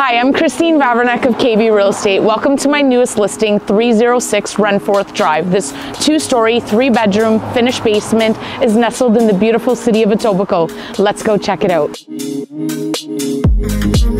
Hi, I'm Christine Vavernek of KB Real Estate. Welcome to my newest listing, 306 Renforth Drive. This 2-story, 3-bedroom, finished basement is nestled in the beautiful city of Etobicoke. Let's go check it out.